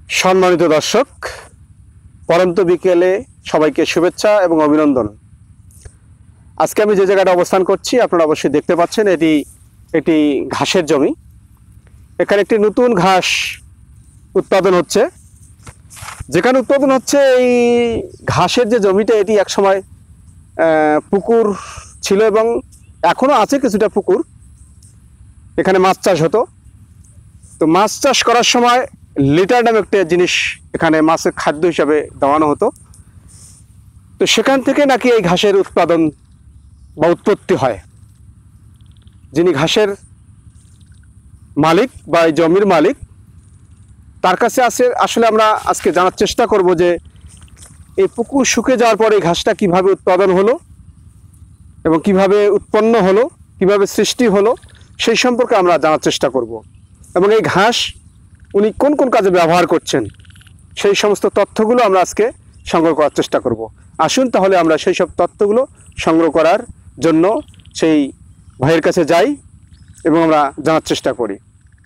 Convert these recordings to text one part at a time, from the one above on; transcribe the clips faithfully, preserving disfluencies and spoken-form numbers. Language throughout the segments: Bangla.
সম্মানিত দর্শক, পরন্ত বিকেলে সবাইকে শুভেচ্ছা এবং অভিনন্দন। আজকে আমি যে জায়গাটা অবস্থান করছি আপনারা অবশ্যই দেখতে পাচ্ছেন, এটি এটি ঘাসের জমি। এখানে একটি নতুন ঘাস উৎপাদন হচ্ছে। যেখানে উৎপাদন হচ্ছে এই ঘাসের যে জমিটা, এটি একসময় পুকুর ছিল এবং এখনো আছে কিছুটা পুকুর। এখানে মাছ চাষ হতো। তো মাছ চাষ করার সময় লিটার নামে একটা জিনিস এখানে মাছের খাদ্য হিসাবে দেওয়ানো হতো। তো সেখান থেকে নাকি এই ঘাসের উৎপাদন বা উৎপত্তি হয়। যিনি ঘাসের মালিক বা এই জমির মালিক, তার কাছে আছে আসলে আমরা আজকে জানার চেষ্টা করব যে এই পুকুর শুকিয়ে যাওয়ার পরে এই ঘাসটা কিভাবে উৎপাদন হলো এবং কিভাবে উৎপন্ন হলো, কিভাবে সৃষ্টি হলো, সেই সম্পর্কে আমরা জানার চেষ্টা করব। এবং এই ঘাস উনি কোন কোন কাজে ব্যবহার করছেন সেই সমস্ত তথ্যগুলো আমরা আজকে সংগ্রহ করার চেষ্টা করব। আসুন তাহলে আমরা সেই সব তথ্যগুলো সংগ্রহ করার জন্য সেই ভাইয়ের কাছে যাই এবং আমরা জানার চেষ্টা করি।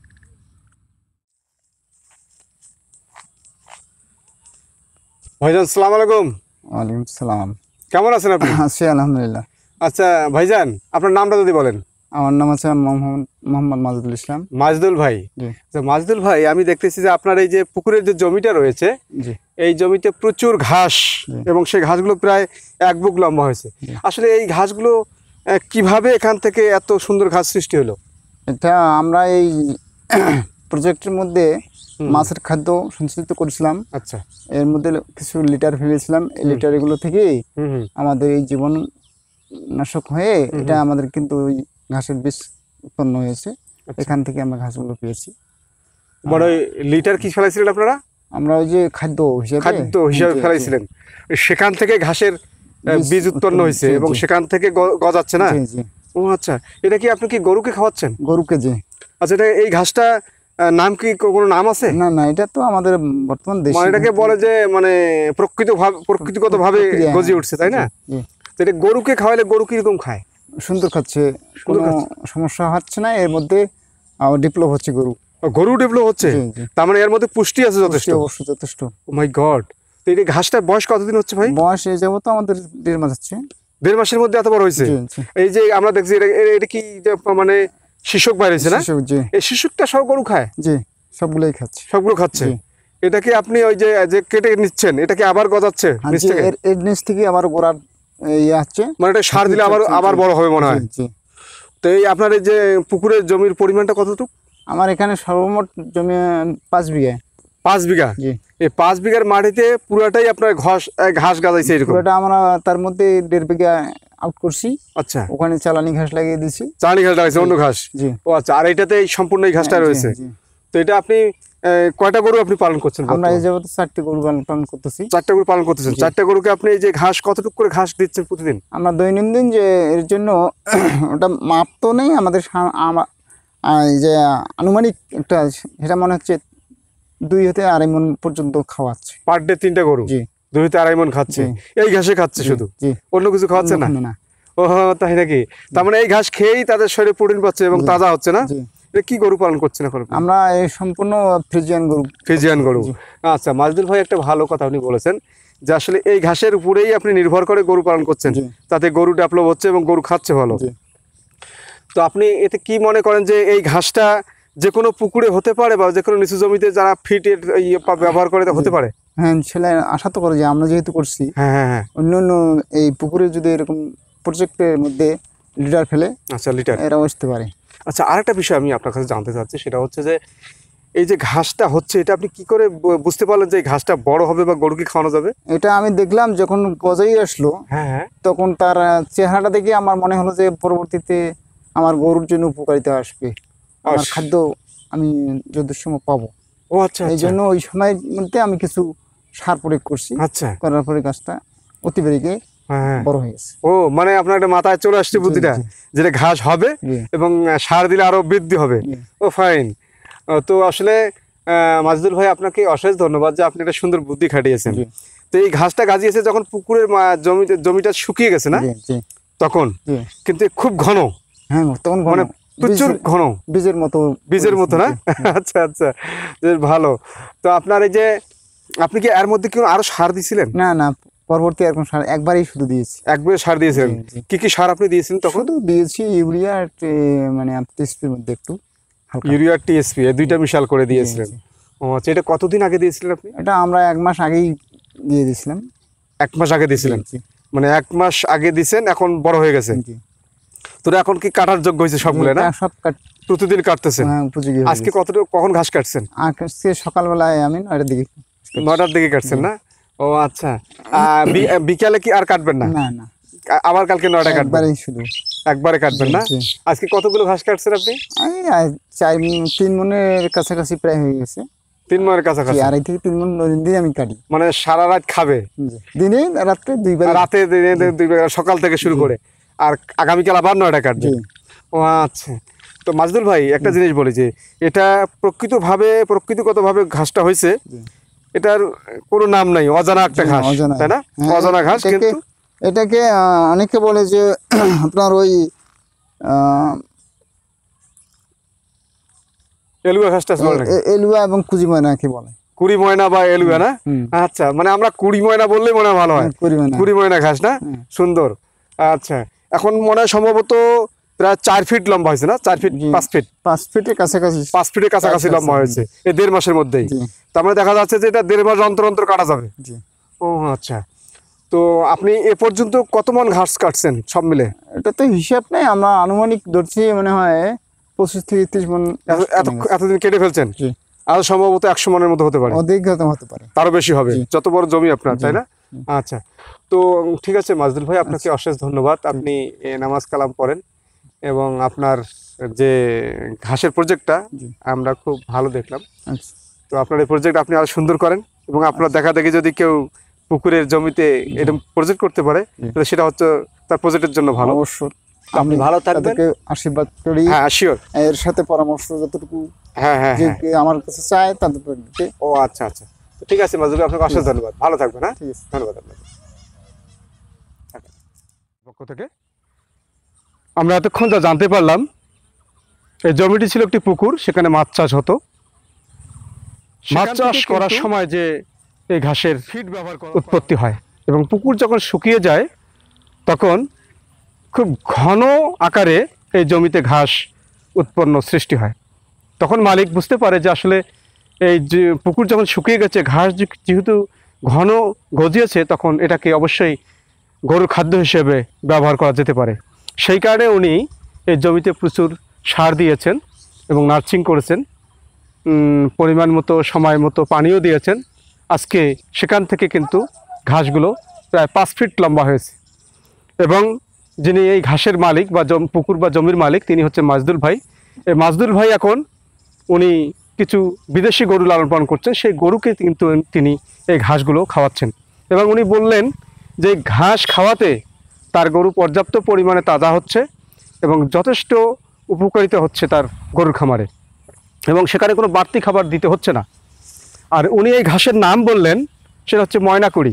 ভাইজান, সালাম আলাইকুম। ওয়ালাইকুম সালাম। কেমন আছেন আপনি? আছি আলহামদুলিল্লাহ। আচ্ছা ভাইজান, আপনার নামটা যদি বলেন। আমার নাম আছে মোহাম্মদ মোহাম্মদ মাজদুল ইসলাম। মাজদুল ভাই। আচ্ছা মাজদুল ভাই, আমি দেখতেছি যে আপনার এই যে পুকুরের যে জমিটা রয়েছে, এই জমিতে প্রচুর ঘাস এবং সেই ঘাসগুলো প্রায় এক বুক লম্বা হয়েছে। আসলে এই ঘাসগুলো কিভাবে এখান থেকে এত সুন্দর ঘাস সৃষ্টি হলো? এটা আমরা এই প্রজেক্টের মধ্যে মাছের খাদ্য সঞ্চালিত করেছিলাম। আচ্ছা, এর মধ্যে কিছু লিটার ফেলেছিলাম। এই লিটার এগুলো থেকেই আমাদের এই জীবন নাশক হয়ে এটা আমাদের কিন্তু ঘাসের বীজ উৎপন্ন হয়েছে। এখান থেকে আমরা ঘাসগুলো পেয়েছি। বড় লিটার কি ফেলাইছিলেন আপনারা? আমরা ওই যে খাদ্য হিসেবে খাদ্য হিসাবে ফেলাইছিলেন, সেখান থেকে ঘাসের বীজ উৎপন্ন হয়েছে এবং সেখান থেকে গজাচ্ছে না? ও আচ্ছা, এটা কি আপনি কি গরুকে খাওয়াচ্ছেন? গরুকে, জি। আচ্ছা, এটা এই ঘাসটা নাম কি কোনো নাম আছে? না না, এটা তো আমাদের বর্তমান দেশে মানে এটাকে বলে যে মানে প্রকৃত ভাবে প্রকৃতিগত ভাবে গজে উঠছে, তাই না? তো এটা গরুকে খাওয়ালে গরু কিরকম খায়? সুন্দর খাচ্ছে, কোনো সমস্যা হচ্ছে না। এর মধ্যে ডেভেলপ হচ্ছে গরু। গরু ডেভেলপ হচ্ছে, তার মানে এর মধ্যে পুষ্টি আছে যথেষ্ট? অবশ্যই যথেষ্ট। Oh my god. তো এই ঘাসটার বয়স কতদিন হচ্ছে ভাই? বয়স এই যাবো তো আমাদের দেড় মাস হচ্ছে। দেড় মাসের মধ্যে এত বড় হয়েছে? এই যে আমরা দেখছি এটা কি মানে শিশুক বাইর হয়েছে না? এই শিশুকটা সব গরু খায়? জি, সবগুলোই খাচ্ছে। সবগুলো খাচ্ছে। এটা কি আপনি ওই যে যে কেটে নিচ্ছেন, এটা কি আবার গজাচ্ছে নিচ থেকে? এর নিচ থেকে আবার গোড়া ইয়ে আসছে, মানে এটা সার দিলে আবার আবার বড় হবে মনে হয়। তো এই আপনার এই যে পুকুরের জমির পরিমাণটা কতটুকু? আমার এখানে সর্বমোট জমি পাঁচ বিঘা। পাঁচ বিঘা? এই পাঁচ বিঘার মাটিতে পুরোটাই আপনার ঘাস ঘাস গাজাইছে? এরকম পুরোটা আমরা তার মধ্যে দেড় বিঘা আউট করছি। আচ্ছা, ওখানে চালানি ঘাস লাগিয়ে দিয়েছি। চালানি ঘাস লাগাইছে, অন্য ঘাস? জি। ও আচ্ছা, আর এটাতে সম্পূর্ণ এই ঘাসটা রয়েছে। তো এটা আপনি কয়টা গরু আপনি পালন করছেন? আমরা এই যাবত চারটি গরু পালন করতেছি। চারটা গরু পালন করতেছেন? চারটা গরুকে আপনি এই যে ঘাস কতটুকু করে ঘাস দিচ্ছেন প্রতিদিন? আমরা দৈনন্দিন যে এর জন্য ওটা মাপ তো নেই আমাদের, যে আনুমানিক একটা, সেটা মনে হচ্ছে দুই হতে আড়াই মন পর্যন্ত খাওয়াচ্ছে পার ডে। তিনটা গরু দুই হতে আড়াই মন খাচ্ছে? এই ঘাসে খাচ্ছে শুধু, অন্য কিছু খাওয়াচ্ছে না? ও তাই নাকি? তার মানে এই ঘাস খেয়েই তাদের শরীরে প্রোটিন পাচ্ছে এবং তাজা হচ্ছে না? এটা কি গরু পালন করছেন এখন? আমরা এই সম্পূর্ণ ফ্রিজিয়ান গরু। ফ্রিজিয়ান গরু। আচ্ছা মাজদুল ভাই, একটা ভালো কথা আপনি বলেছেন যে আসলে এই ঘাসের উপরেই আপনি নির্ভর করে গরু পালন করছেন, তাতে গরু ডেভেলপ হচ্ছে এবং গরু খাচ্ছে ভালো। তো আপনি এতে কি মনে করেন যে এই ঘাসটা যে কোনো পুকুরে হতে পারে বা যে কোনো নিচু জমিতে যারা ফিটের ব্যবহার করে হতে পারে? হ্যাঁ, ছেলে আশা তো করে যে আমরা যেহেতু করছি, হ্যাঁ হ্যাঁ হ্যাঁ, অন্য অন্য এই পুকুরে যদি এরকম প্রজেক্টের মধ্যে লিটার ফেলে, আচ্ছা লিটার এরা আসতে পারে। আচ্ছা, আরেকটা বিষয় আমি আপনার কাছে জানতে চাচ্ছি, সেটা হচ্ছে যে এই যে ঘাসটা হচ্ছে, এটা আপনি কি করে বুঝতে পারলেন যে এই ঘাসটা বড় হবে বা গরুকে খাওয়ানো যাবে? এটা আমি দেখলাম যখন গজাই আসলো, হ্যাঁ হ্যাঁ, তখন তার চেহারাটা দেখে আমার মনে হলো যে পরবর্তীতে আমার গরুর জন্য উপকারিতা আসবে, আমার খাদ্য আমি যথেষ্ট সময় পাবো। ও আচ্ছা, এই জন্য ওই সময়ের মধ্যে আমি কিছু সার প্রয়োগ করছি। আচ্ছা, করার পরে গাছটা অতি বেরিয়ে বড় হয়ে গেছে। ও মানে আপনার একটা মাথায় চলে আসছে বুদ্ধিটা, যেটা ঘাস হবে এবং সার দিলে আরো বৃদ্ধি হবে। Oh fine. তো আসলে মাজদুল ভাই, আপনাকে অশেষ ধন্যবাদ যে আপনি একটা সুন্দর বুদ্ধি খাটিয়েছেন। তো এই ঘাসটা গাজিয়েছে যখন পুকুরের জমিতে জমিটা শুকিয়ে গেছে না, তখন কিন্তু খুব ঘন, হ্যাঁ তখন মানে প্রচুর বীজ- ঘন, বীজের মতো বীজের মতো না? আচ্ছা আচ্ছা, বেশ ভালো। তো আপনার এই যে আপনি কি এর মধ্যে কি আরো সার দিয়েছিলেন? না না, পরবর্তী এখন সার একবারই শুধু দিয়েছি। একবার সার দিয়েছিলেন? জি, জি। কি কি সার আপনি দিয়েছিলেন তখন? শুধু দিয়েছি ইউরিয়া আর এ, মানে টিএসপির মধ্যে একটু হালকা। ইউরিয়া টিএসপি এই দুইটা মিশাল করে জি, দিয়েছিলেন? জি। ও আচ্ছা, এটা কতদিন আগে দিয়েছিলেন আপনি? এটা আমরা এক মাস আগেই দিয়ে দিয়েছিলাম। এক মাস আগে দিয়েছিলেন? জি, মানে এক মাস আগে দিয়েছেন, এখন বড় হয়ে গেছে। জি। তো এখন কি কাটার যোগ্য হয়েছে সবগুলো না? এটা সব কাট প্রতিদিন কাটতেছেন? হ্যাঁ, উপযোগী হয়ে আজকে গেছে। কতটুকু, কখন ঘাস কাটছেন? আজকে সকালবেলায় আমি নয়টার দিকে। নয়টার দিকে কাটছেন না? ও আচ্ছা। আহ, বি- বিকালে কি আর কাটবেন না? না না, আ- আবার কালকে নয়টা কাটবেন? একবারেই শুধু। একবারে কাটবেন না? জি। আজকে কতগুলো ঘাস কাটছেন আপনি? আমি আজ চার মণ- তিন মনের কাছাকাছি প্রায় হয়ে গেছে। তিন মাসের জি, কাছাকাছি? আড়াই থেকে তিন মন দিয়ে আমি কাটি। মানে সারা রাত খাবে? জি। দিনে রাত্রে দুইবার। আর রাতে দিনে দিনে দুই বেলা, সকাল থেকে শুরু করে, আর আগামীকাল আবার নয়টা কাটবে? জি। ও আচ্ছা। তো মাজদুল ভাই, একটা জিনিস বলি যে এটা প্রকৃতভাবে প্রকৃতিগতভাবে ঘাসটা হয়েছে, জি। এটার কোনো নাম নাই, অজানা একটা জি, ঘাস, অজানা। তাই না? হ্যাঁ, অজানা ঘাস। এটাকে- কিন্তু এটাকে আহ, অনেকে বলে যে আপনার ওই আহ, এলুয়া ঘাসটা বলে নাকি? এ- এলুয়া এবং কুজি ময়নাকে বলে। কুড়ি ময়না বা এলুয়া না? হুম। আচ্ছা, মানে আমরা কুড়ি ময়না বললেই মনে হয় ভালো হয়। কুড়ি ময়না। কুড়ি ময়না ঘাস না? হুম। সুন্দর। আচ্ছা, এখন মনে হয় সম্ভবত প্রায় চার ফিট লম্বা হয়েছে না? চার ফিট, জি। পাঁচ ফিট? পাঁচ ফিটের কাছাকাছি। পাঁচ ফিটের কাছাকাছি কাছাকাছি, লম্বা হয়েছে এই দেড় মাসের মধ্যেই। জি। তার মানে দেখা যাচ্ছে যে এটা দেড় মাস অন্তর অন্তর কাটা যাবে। জি। ও আচ্ছা। তো আপনি এ পর্যন্ত কত মন ঘাস কাটছেন সব মিলে? এটা তো হিসাব নেই, আমরা আনুমানিক ধরছি মনে হয় পঁচিশ থেকে ত্রিশ মন। এত- এত এতদিন কেটে ফেলছেন? জি। আর সম্ভবত একশো মনের মতো হতে পারে, অধিক হতে পারে। তারও বেশি হবে, জি। যত বড় জমি আপনার, জি। তাই না? আচ্ছা। তো ঠিক আছে মাজদুল ভাই, আপনাকে অশেষ ধন্যবাদ। আপনি এ, নামাজ কালাম পড়েন এবং আপনার যে ঘাসের প্রজেক্টটা জি। আমরা খুব ভালো দেখলাম। আচ্ছা। তো আপনার এই প্রজেক্ট আপনি আরো সুন্দর করেন, এবং আপনার দেখা দেখি যদি কেউ পুকুরের জমিতে এরকম প্রজেক্ট করতে পারে, জি। তাহলে সেটা হচ্ছে তার প্রজেক্টের জন্য ভালো। অবশ্যই আপনি ভালো থাকবেন। তাদেরকে আশীর্বাদ করি। হ্যাঁ, শিওর। এর সাথে পরামর্শ যতটুকু হ্যাঁ হ্যাঁ যে হ্যাঁ। কে আমার কাছে চায় তাদের দিতে। ও আচ্ছা আচ্ছা। তো ঠিক আছে মাজদুল ভাই, আপনাকে অশেষ ধন্যবাদ। ভালো থাকবেন। হ্যাঁ, ঠিক আছে। ধন্যবাদ আপনাকে। পক্ষ থেকে আমরা এতক্ষণ যা জানতে পারলাম, এই জমিটি ছিল একটি পুকুর, সেখানে মাছ চাষ হতো। মাছ চাষ করার সময় যে এই ঘাসের ফিড ব্যবহার করা উৎপত্তি হয়, এবং পুকুর যখন শুকিয়ে যায় তখন খুব ঘন আকারে এই জমিতে ঘাস উৎপন্ন সৃষ্টি হয়। তখন মালিক বুঝতে পারে যে আসলে এই যে পুকুর যখন শুকিয়ে গেছে, ঘাস যে- যেহেতু ঘন গজিয়েছে, তখন এটাকে অবশ্যই গরুর খাদ্য হিসেবে ব্যবহার করা যেতে পারে। সেই কারণে উনি এই জমিতে প্রচুর সার দিয়েছেন এবং নার্সিং করেছেন, উম, পরিমাণ মতো সময় মতো পানিও দিয়েছেন। আজকে সেখান থেকে কিন্তু ঘাসগুলো প্রায় পাঁচ ফিট লম্বা হয়েছে। এবং যিনি এই ঘাসের মালিক বা জম পুকুর বা জমির মালিক, তিনি হচ্ছে মাজদুল ভাই। এই মাজদুল ভাই এখন উনি কিছু বিদেশি গরু লালন পালন করছেন, সেই গরুকে কিন্তু তিনি এই ঘাসগুলো খাওয়াচ্ছেন। এবং উনি বললেন যে এই ঘাস খাওয়াতে তার গরু পর্যাপ্ত পরিমাণে তাজা হচ্ছে এবং যথেষ্ট উপকারিতা হচ্ছে তার গরুর খামারে, এবং সেখানে কোনো বাড়তি খাবার দিতে হচ্ছে না। আর উনি এই ঘাসের নাম বললেন, সেটা হচ্ছে ময়নাকুড়ি।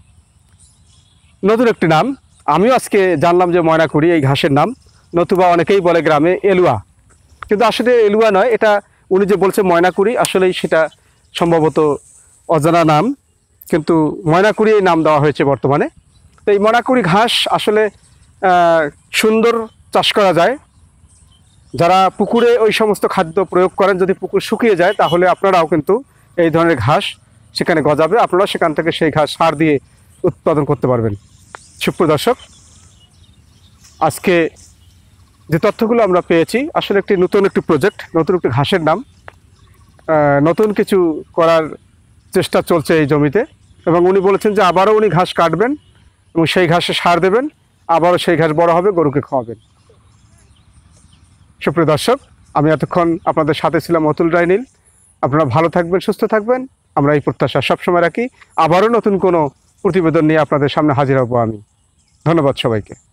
নতুন একটি নাম, আমিও আজকে জানলাম যে ময়নাকুড়ি এই ঘাসের নাম, নতুবা অনেকেই বলে গ্রামে এলুয়া, কিন্তু আসলে এলুয়া নয়, এটা উনি যে বলছে ময়নাকুড়ি, আসলেই সেটা সম্ভবত অজানা নাম, কিন্তু ময়নাকুড়ি এই নাম দেওয়া হয়েছে বর্তমানে। তো এই ময়নাকুড়ি ঘাস আসলে আহ, সুন্দর চাষ করা যায়। যারা পুকুরে ওই সমস্ত খাদ্য প্রয়োগ করেন, যদি পুকুর শুকিয়ে যায় তাহলে আপনারাও কিন্তু এই ধরনের ঘাস সেখানে গজাবে, আপনারা সেখান থেকে সেই ঘাস সার দিয়ে উৎপাদন করতে পারবেন। সুপ্রিয় দর্শক, আজকে যে তথ্যগুলো আমরা পেয়েছি, আসলে একটি নতুন একটি প্রজেক্ট, নতুন একটি ঘাসের নাম, আহ, নতুন কিছু করার চেষ্টা চলছে এই জমিতে। এবং উনি বলেছেন যে আবারও উনি ঘাস কাটবেন এবং সেই ঘাসে সার দেবেন, আবারও সেই ঘাস বড় হবে, গরুকে খাওয়াবেন। সুপ্রিয় দর্শক, আমি এতক্ষণ আপনাদের সাথে ছিলাম অতুল রায়নীল। আপনারা ভালো থাকবেন, সুস্থ থাকবেন, আমরা এই প্রত্যাশা সবসময় রাখি। আবারও নতুন কোনো প্রতিবেদন নিয়ে আপনাদের সামনে হাজির হব আমি। ধন্যবাদ সবাইকে।